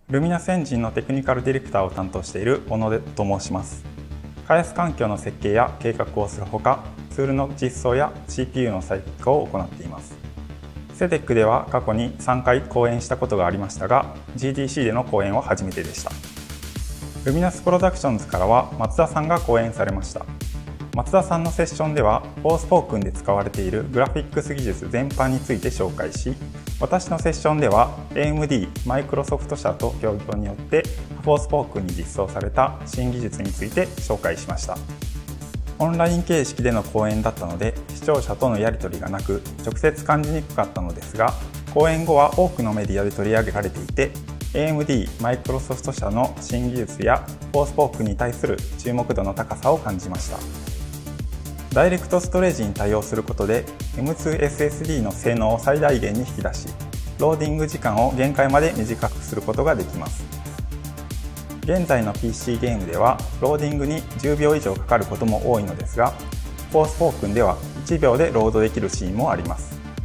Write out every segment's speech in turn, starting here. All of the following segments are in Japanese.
ルミナスエンジンのテクニカルディレクターを担当している小野と申します。開発環境の設計や計画をするほか、ツールの実装や CPU の最適化を行っています。CETECでは過去に3回講演したことがありましたが、GDC での講演は初めてでした。ルミナスプロダクションズからは松田さんが講演されました。松田さんのセッションでは、フォースポークンで使われているグラフィックス技術全般について紹介し、私のセッションでは AMD、マイクロソフト社と協業によってフォースポークンに実装された新技術について紹介しました。オンライン形式での講演だったので、視聴者とのやり取りがなく、直接感じにくかったのですが、講演後は多くのメディアで取り上げられていて、AMD、マイクロソフト社の新技術やフォースポークンに対する注目度の高さを感じました。ダイレクトストレージに対応することで M2SSD の性能を最大限に引き出し、ローディング時間を限界まで短くすることができます。現在の PC ゲームではローディングに10秒以上かかることも多いのですが、フォースポークンでは1秒でロードできるシーンもあります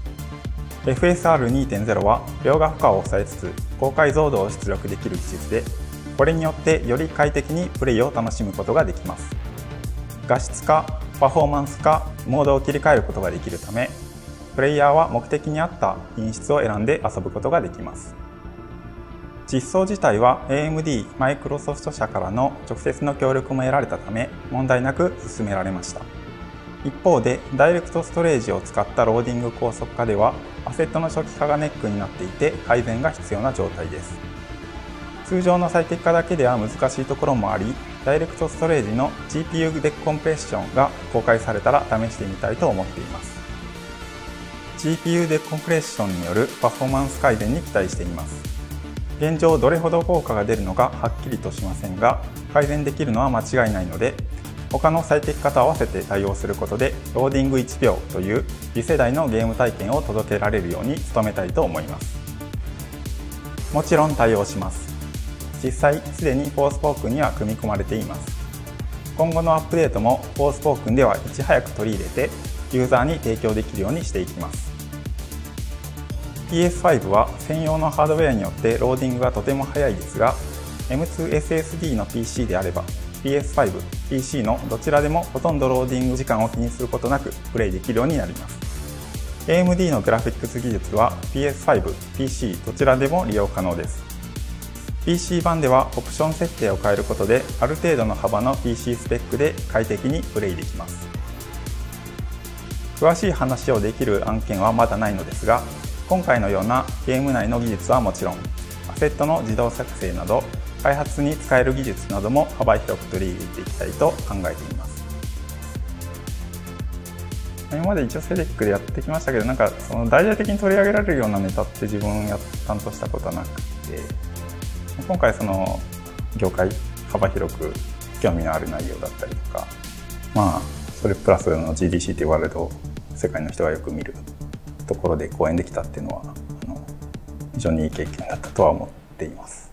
。FSR2.0 は描画負荷を抑えつつ高解像度を出力できる技術で、これによってより快適にプレイを楽しむことができます。画質かパフォーマンスかモードを切り替えることができるため、プレイヤーは目的に合った品質を選んで遊ぶことができます。実装自体は AMD、マイクロソフト社からの直接の協力も得られたため、問題なく進められました。一方で、ダイレクトストレージを使ったローディング高速化では、アセットの初期化がネックになっていて改善が必要な状態です。通常の最適化だけでは難しいところもあり、ダイレクトストレージの GPU デコンプレッションが公開されたら試してみたいと思っています。GPU デコンプレッションによるパフォーマンス改善に期待しています。現状どれほど効果が出るのかはっきりとしませんが、改善できるのは間違いないので、他の最適化と合わせて対応することで、ローディング1秒という次世代のゲーム体験を届けられるように努めたいと思います。もちろん対応します。実際すでにフォースポークンには組み込まれています。今後のアップデートもフォースポークンではいち早く取り入れてユーザーに提供できるようにしていきます。PS5 は専用のハードウェアによってローディングがとても速いですが、 M2SSD の PC であれば PS5、PC のどちらでもほとんどローディング時間を気にすることなくプレイできるようになります。AMD のグラフィックス技術は PS5、PC どちらでも利用可能です。PC 版ではオプション設定を変えることである程度の幅の PC スペックで快適にプレイできます。詳しい話をできる案件はまだないのですが、今回のようなゲーム内の技術はもちろん、アセットの自動作成など開発に使える技術なども幅広く取り入れていきたいと考えています。今まで一応CETECでやってきましたけど、その大々的に取り上げられるようなネタって自分担当したことはなくて、今回その業界幅広く興味のある内容だったりとか、それプラスの GDC というワールド、世界の人がよく見るところで講演できたっていうのは非常にいい経験だったとは思っています。